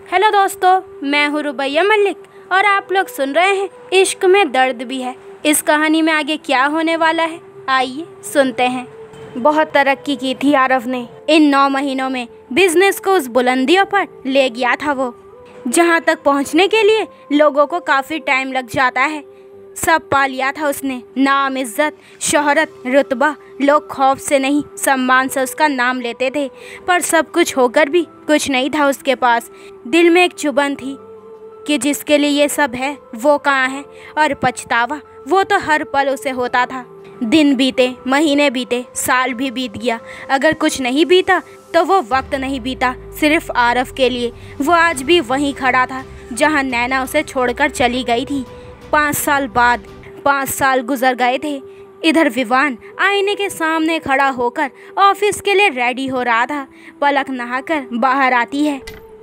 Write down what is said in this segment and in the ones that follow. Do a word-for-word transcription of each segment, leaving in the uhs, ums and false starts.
Hello दोस्तों, मैं हूँ रुबैया मलिक और आप लोग सुन रहे हैं इश्क में दर्द भी है। इस कहानी में आगे क्या होने वाला है, आइए सुनते हैं। बहुत तरक्की की थी आरव ने। इन नौ महीनों में बिजनेस को उस बुलंदियों पर ले गया था वो, जहाँ तक पहुँचने के लिए लोगों को काफ़ी टाइम लग जाता है। सब पा लिया था उसने, नाम, इज्जत, शोहरत, रुतबा। लोग खौफ से नहीं सम्मान से उसका नाम लेते थे, पर सब कुछ होकर भी कुछ नहीं था उसके पास। दिल में एक चुभन थी कि जिसके लिए ये सब है वो कहाँ है, और पछतावा वो तो हर पल उसे होता था। दिन बीते, महीने बीते, साल भी बीत गया। अगर कुछ नहीं बीता तो वो वक्त नहीं बीता सिर्फ आरव के लिए। वो आज भी वहीं खड़ा था जहाँ नैना उसे छोड़कर चली गई थी। पाँच साल बाद पाँच साल गुजर गए थे। इधर विवान आईने के सामने खड़ा होकर ऑफिस के लिए रेडी हो रहा था। पलक नहाकर बाहर आती है,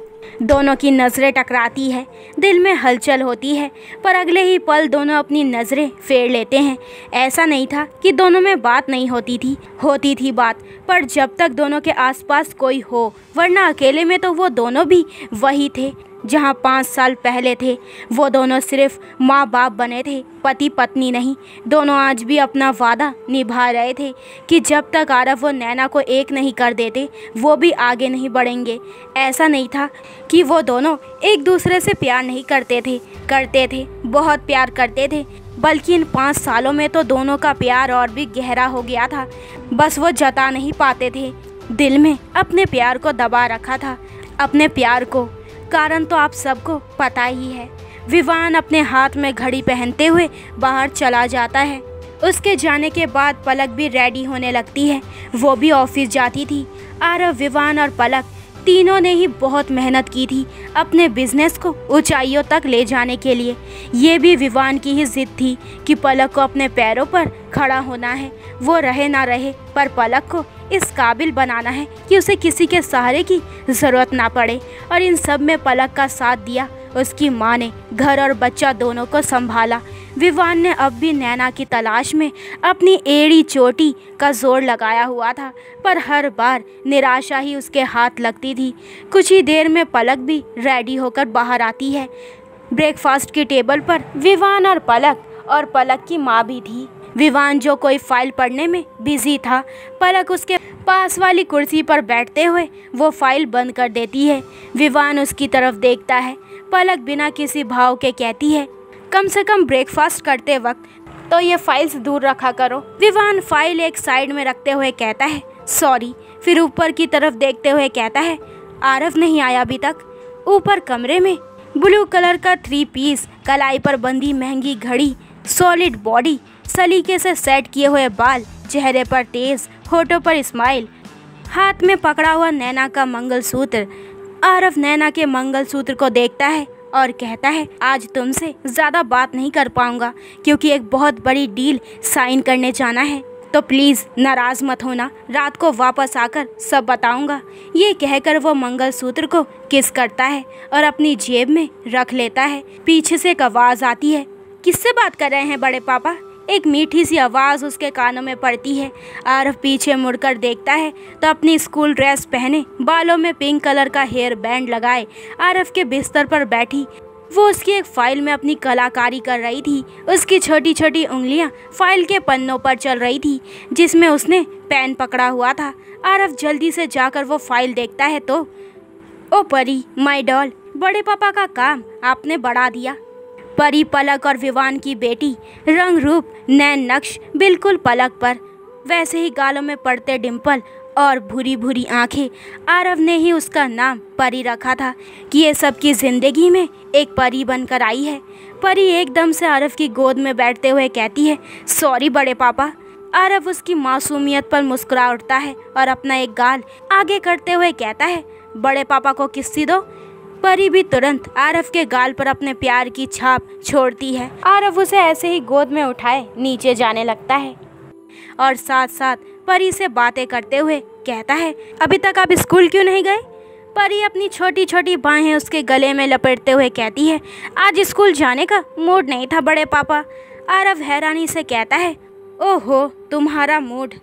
दोनों की नज़रें टकराती है, दिल में हलचल होती है, पर अगले ही पल दोनों अपनी नज़रें फेर लेते हैं। ऐसा नहीं था कि दोनों में बात नहीं होती थी, होती थी बात, पर जब तक दोनों के आसपास कोई हो, वरना अकेले में तो वो दोनों भी वही थे जहाँ पाँच साल पहले थे। वो दोनों सिर्फ माँ बाप बने थे, पति पत्नी नहीं। दोनों आज भी अपना वादा निभा रहे थे कि जब तक आरव वो नैना को एक नहीं कर देते वो भी आगे नहीं बढ़ेंगे। ऐसा नहीं था कि वो दोनों एक दूसरे से प्यार नहीं करते थे, करते थे, बहुत प्यार करते थे, बल्कि इन पाँच सालों में तो दोनों का प्यार और भी गहरा हो गया था। बस वो जता नहीं पाते थे, दिल में अपने प्यार को दबा रखा था। अपने प्यार को कारण तो आप सबको पता ही है। विवान अपने हाथ में घड़ी पहनते हुए बाहर चला जाता है। उसके जाने के बाद पलक भी रेडी होने लगती है, वो भी ऑफिस जाती थी। आरव, विवान और पलक तीनों ने ही बहुत मेहनत की थी अपने बिजनेस को ऊंचाइयों तक ले जाने के लिए। ये भी विवान की ही जिद थी कि पलक को अपने पैरों पर खड़ा होना है। वो रहे ना रहे, पर पलक को इस काबिल बनाना है कि उसे किसी के सहारे की ज़रूरत ना पड़े। और इन सब में पलक का साथ दिया उसकी माँ ने, घर और बच्चा दोनों को संभाला। विवान ने अब भी नैना की तलाश में अपनी एड़ी चोटी का जोर लगाया हुआ था, पर हर बार निराशा ही उसके हाथ लगती थी। कुछ ही देर में पलक भी रेडी होकर बाहर आती है। ब्रेकफास्ट की टेबल पर विवान और पलक और पलक की माँ भी थी। विवान जो कोई फाइल पढ़ने में बिजी था, पलक उसके पास वाली कुर्सी पर बैठते हुए वो फाइल बंद कर देती है। विवान उसकी तरफ देखता है। पलक बिना किसी भाव के कहती है, कम से कम ब्रेकफास्ट करते वक्त तो ये फाइल्स दूर रखा करो। विवान फाइल एक साइड में रखते हुए कहता है, सॉरी। फिर ऊपर की तरफ देखते हुए कहता है, आरव नहीं आया अभी तक। ऊपर कमरे में ब्लू कलर का थ्री पीस, कलाई पर बंधी महंगी घड़ी, सॉलिड बॉडी, सलीके से सेट किए हुए बाल, चेहरे पर तेज, होठों पर स्माइल, हाथ में पकड़ा हुआ नैना का मंगलसूत्र। आरव नैना के मंगलसूत्र को देखता है और कहता है, आज तुमसे ज़्यादा बात नहीं कर पाऊंगा क्योंकि एक बहुत बड़ी डील साइन करने जाना है, तो प्लीज़ नाराज़ मत होना, रात को वापस आकर सब बताऊंगा। ये कहकर वो मंगलसूत्र को किस करता है और अपनी जेब में रख लेता है। पीछे से एक आवाज़ आती है, किससे बात कर रहे हैं बड़े पापा? एक मीठी सी आवाज़ उसके कानों में पड़ती है। आरव पीछे मुड़कर देखता है तो अपनी स्कूल ड्रेस पहने, बालों में पिंक कलर का हेयर बैंड लगाए, आरव के बिस्तर पर बैठी वो उसकी एक फाइल में अपनी कलाकारी कर रही थी। उसकी छोटी छोटी उंगलियां फाइल के पन्नों पर चल रही थी जिसमें उसने पेन पकड़ा हुआ था। आरव जल्दी से जाकर वो फाइल देखता है तो, ओ परी, माय डॉल, बड़े पापा का काम आपने बढ़ा दिया। परी पलक और विवान की बेटी, रंग रूप नैन नक्श बिल्कुल पलक पर, वैसे ही गालों में पड़ते डिम्पल और भूरी भूरी आंखें। आरव ने ही उसका नाम परी रखा था कि ये सबकी ज़िंदगी में एक परी बनकर आई है। परी एकदम से आरव की गोद में बैठते हुए कहती है, सॉरी बड़े पापा। आरव उसकी मासूमियत पर मुस्कुरा उठता है और अपना एक गाल आगे करते हुए कहता है, बड़े पापा को किस्सी दो। परी भी तुरंत आरव के गाल पर अपने प्यार की छाप छोड़ती है। आरव उसे ऐसे ही गोद में उठाए नीचे जाने लगता है और साथ साथ परी से बातें करते हुए कहता है, अभी तक आप स्कूल क्यों नहीं गए? परी अपनी छोटी छोटी बाहें उसके गले में लपेटते हुए कहती है, आज स्कूल जाने का मूड नहीं था बड़े पापा। आरव हैरानी से कहता है, ओहो तुम्हारा मूड,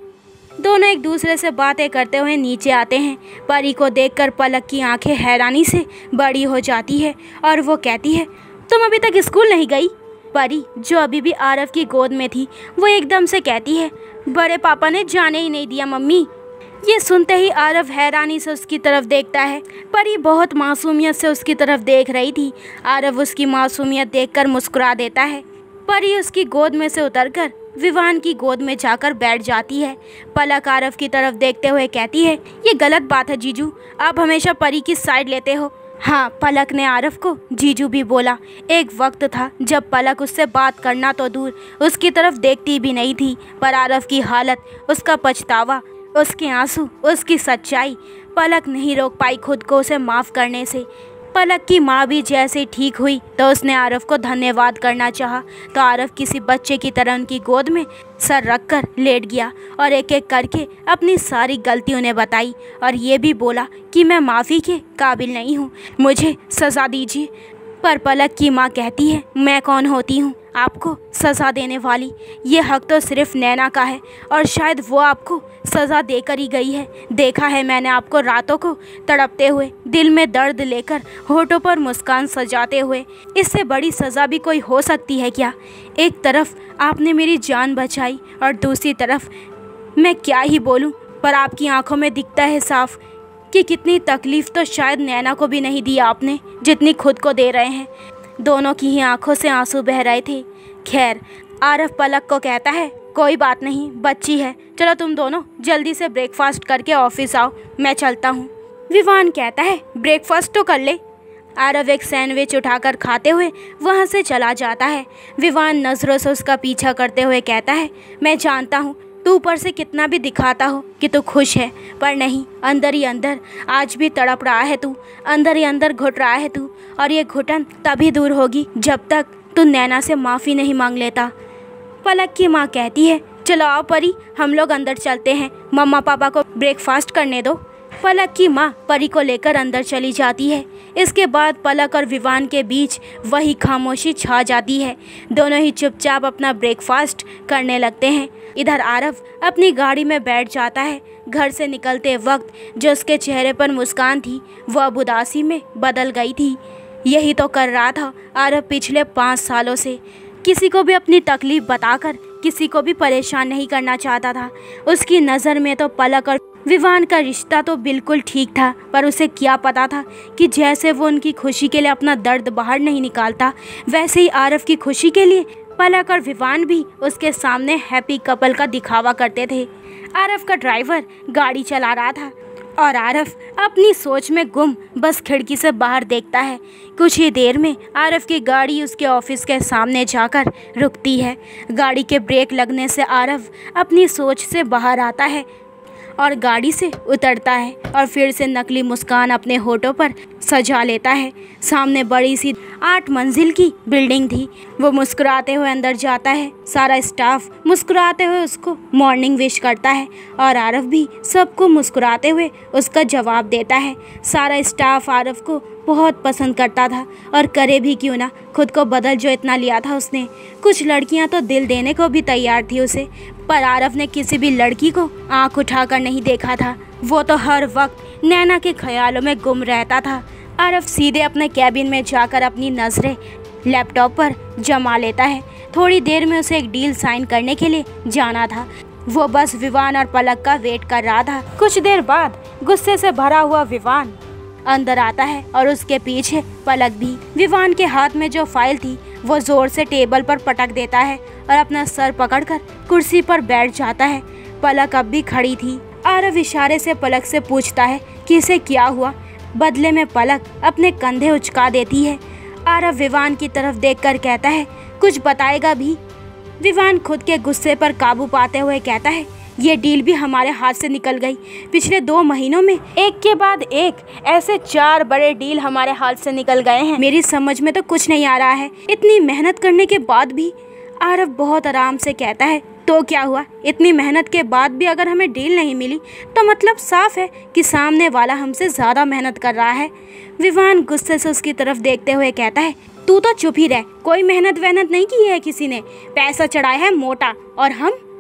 दोनों एक दूसरे से बातें करते हुए नीचे आते हैं। परी को देखकर पलक की आंखें हैरानी से बड़ी हो जाती है और वो कहती है, तुम अभी तक स्कूल नहीं गई? परी, जो अभी भी आरव की गोद में थी, वो एकदम से कहती है, बड़े पापा ने जाने ही नहीं दिया मम्मी। ये सुनते ही आरव हैरानी से उसकी तरफ देखता है। परी बहुत मासूमियत से उसकी तरफ देख रही थी। आरव उसकी मासूमियत देखकर मुस्कुरा देता है। परी उसकी गोद में से उतरकर विवान की गोद में जाकर बैठ जाती है। पलक आरव की तरफ देखते हुए कहती है, ये गलत बात है जीजू, आप हमेशा परी की साइड लेते हो। हाँ, पलक ने आरव को जीजू भी बोला। एक वक्त था जब पलक उससे बात करना तो दूर, उसकी तरफ देखती भी नहीं थी। पर आरव की हालत, उसका पछतावा, उसके आंसू, उसकी सच्चाई, पलक नहीं रोक पाई खुद को उसे माफ़ करने से। पलक की माँ भी जैसे ठीक हुई तो उसने आरव को धन्यवाद करना चाहा, तो आरव किसी बच्चे की तरह उनकी गोद में सर रखकर लेट गया और एक एक करके अपनी सारी गलती उन्हें बताई और ये भी बोला कि मैं माफ़ी के काबिल नहीं हूँ, मुझे सज़ा दीजिए। पर पलक की माँ कहती है, मैं कौन होती हूँ आपको सज़ा देने वाली? ये हक तो सिर्फ नैना का है और शायद वो आपको सज़ा देकर ही गई है। देखा है मैंने आपको रातों को तड़पते हुए, दिल में दर्द लेकर, होठों पर मुस्कान सजाते हुए। इससे बड़ी सज़ा भी कोई हो सकती है क्या? एक तरफ आपने मेरी जान बचाई और दूसरी तरफ मैं क्या ही बोलूँ, पर आपकी आंखों में दिखता है साफ कि कितनी तकलीफ़ तो शायद नैना को भी नहीं दी आपने जितनी खुद को दे रहे हैं। दोनों की ही आंखों से आंसू बह रहे थे। खैर, आरव पलक को कहता है, कोई बात नहीं, बच्ची है, चलो तुम दोनों जल्दी से ब्रेकफास्ट करके ऑफिस आओ, मैं चलता हूँ। विवान कहता है, ब्रेकफास्ट तो कर ले। आरव एक सैंडविच उठाकर खाते हुए वहाँ से चला जाता है। विवान नज़रों से उसका पीछा करते हुए कहता है, मैं जानता हूँ तू ऊपर से कितना भी दिखाता हो कि तू खुश है, पर नहीं, अंदर ही अंदर आज भी तड़प रहा है तू, अंदर ही अंदर घुट रहा है तू, और ये घुटन तभी दूर होगी जब तक तू नैना से माफ़ी नहीं मांग लेता। पलक की माँ कहती है, चलो आओ परी, हम लोग अंदर चलते हैं, मम्मा पापा को ब्रेकफास्ट करने दो। पलक की माँ परी को लेकर अंदर चली जाती है। इसके बाद पलक और विवान के बीच वही खामोशी छा जाती है। दोनों ही चुपचाप अपना ब्रेकफास्ट करने लगते हैं। इधर आरव अपनी गाड़ी में बैठ जाता है। घर से निकलते वक्त जो उसके चेहरे पर मुस्कान थी वह अब उदासी में बदल गई थी। यही तो कर रहा था आरव पिछले पाँच सालों से, किसी को भी अपनी तकलीफ़ बताकर किसी को भी परेशान नहीं करना चाहता था। उसकी नज़र में तो पलक और विवान का रिश्ता तो बिल्कुल ठीक था, पर उसे क्या पता था कि जैसे वो उनकी खुशी के लिए अपना दर्द बाहर नहीं निकालता, वैसे ही आरव की खुशी के लिए पलक और विवान भी उसके सामने हैप्पी कपल का दिखावा करते थे। आरव का ड्राइवर गाड़ी चला रहा था और आरव अपनी सोच में गुम बस खिड़की से बाहर देखता है। कुछ ही देर में आरव की गाड़ी उसके ऑफिस के सामने जाकर रुकती है। गाड़ी के ब्रेक लगने से आरव अपनी सोच से बाहर आता है और गाड़ी से उतरता है और फिर से नकली मुस्कान अपने होठों पर सजा लेता है। सामने बड़ी सी आठ मंजिल की बिल्डिंग थी। वो मुस्कुराते हुए अंदर जाता है। सारा स्टाफ मुस्कुराते हुए उसको मॉर्निंग विश करता है और आरव भी सबको मुस्कुराते हुए उसका जवाब देता है। सारा स्टाफ आरव को बहुत पसंद करता था और करे भी क्यों ना, खुद को बदल जो इतना लिया था उसने। कुछ लड़कियां तो दिल देने को भी तैयार थी उसे, पर आरव ने किसी भी लड़की को आंख उठाकर नहीं देखा था। वो तो हर वक्त नैना के ख्यालों में गुम रहता था। आरव सीधे अपने कैबिन में जाकर अपनी नज़रें लैपटॉप पर जमा लेता है। थोड़ी देर में उसे एक डील साइन करने के लिए जाना था। वो बस विवान और पलक का वेट कर रहा था। कुछ देर बाद गुस्से से भरा हुआ विवान अंदर आता है और उसके पीछे पलक भी। विवान के हाथ में जो फाइल थी वो जोर से टेबल पर पटक देता है और अपना सर पकड़कर कुर्सी पर बैठ जाता है। पलक अब भी खड़ी थी। आरव इशारे से पलक से पूछता है कि इसे क्या हुआ। बदले में पलक अपने कंधे उचका देती है। आरव विवान की तरफ देखकर कहता है, कुछ बताएगा भी? विवान खुद के गुस्से पर काबू पाते हुए कहता है, ये डील भी हमारे हाथ से निकल गई। पिछले दो महीनों में एक के बाद एक ऐसे चार बड़े डील हमारे हाथ से निकल गए हैं। मेरी समझ में तो कुछ नहीं आ रहा है। इतनी मेहनत करने के बाद भी। आरव बहुत आराम से कहता है, तो क्या हुआ? इतनी मेहनत के बाद भी अगर हमें डील नहीं मिली तो मतलब साफ है कि सामने वाला हमसे ज़्यादा मेहनत कर रहा है। विवान गुस्से से उसकी तरफ देखते हुए कहता है, तू तो चुप ही रह, कोई मेहनत वहनत नहीं की है किसी ने, पैसा चढ़ाया है मोटा। और हम?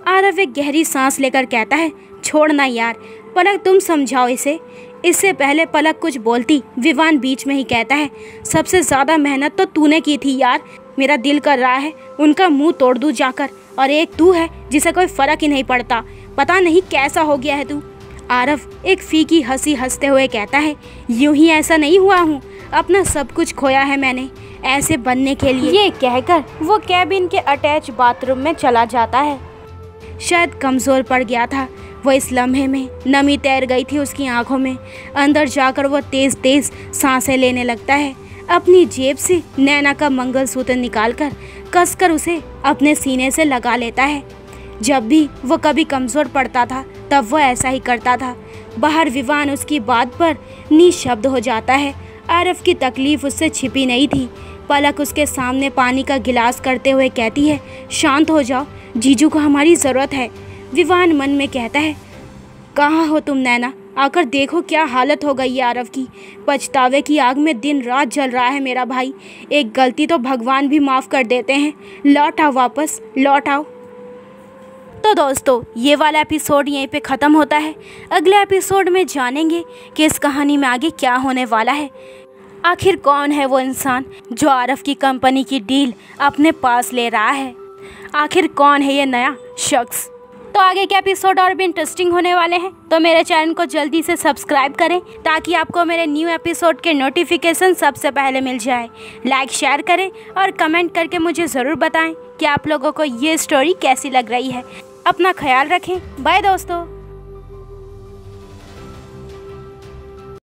आरव एक गहरी सांस लेकर कहता है, छोड़ना यार, पलक तुम समझाओ इसे। इससे पहले पलक कुछ बोलती, विवान बीच में ही कहता है, सबसे ज़्यादा मेहनत तो तूने की थी यार, मेरा दिल कर रहा है उनका मुंह तोड़ दूँ जाकर, और एक तू है जिसे कोई फ़र्क ही नहीं पड़ता, पता नहीं कैसा हो गया है तू। आरव एक फीकी हंसी हंसते हुए कहता है, यूं ही ऐसा नहीं हुआ हूँ, अपना सब कुछ खोया है मैंने ऐसे बनने के लिए। ये कहकर वो कैबिन के अटैच बाथरूम में चला जाता है। शायद कमज़ोर पड़ गया था वो, इस लम्हे में नमी तैर गई थी उसकी आंखों में। अंदर जाकर वो तेज़ तेज़ सांसें लेने लगता है। अपनी जेब से नैना का मंगलसूत्र निकालकर कसकर उसे अपने सीने से लगा लेता है। जब भी वो कभी कमज़ोर पड़ता था तब वो ऐसा ही करता था। बाहर विवान उसकी बात पर निशब्द हो जाता है। आरव की तकलीफ़ उससे छिपी नहीं थी। पलक उसके सामने पानी का गिलास करते हुए कहती है, शांत हो जाओ, जीजू को हमारी ज़रूरत है। विवान मन में कहता है, कहाँ हो तुम नैना, आकर देखो क्या हालत हो गई है आरव की। पछतावे की आग में दिन रात जल रहा है मेरा भाई। एक गलती तो भगवान भी माफ़ कर देते हैं, लौट आओ वापस, लौट आओ। तो दोस्तों, ये वाला एपिसोड यहीं पे ख़त्म होता है। अगले एपिसोड में जानेंगे कि इस कहानी में आगे क्या होने वाला है। आखिर कौन है वो इंसान जो आरव की कंपनी की डील अपने पास ले रहा है। आखिर कौन है ये नया शख्स। तो आगे के एपिसोड और भी इंटरेस्टिंग होने वाले हैं, तो मेरे चैनल को जल्दी से सब्सक्राइब करें ताकि आपको मेरे न्यू एपिसोड के नोटिफिकेशन सबसे पहले मिल जाए। लाइक शेयर करें और कमेंट करके मुझे ज़रूर बताएं कि आप लोगों को ये स्टोरी कैसी लग रही है। अपना ख्याल रखें। बाय दोस्तों।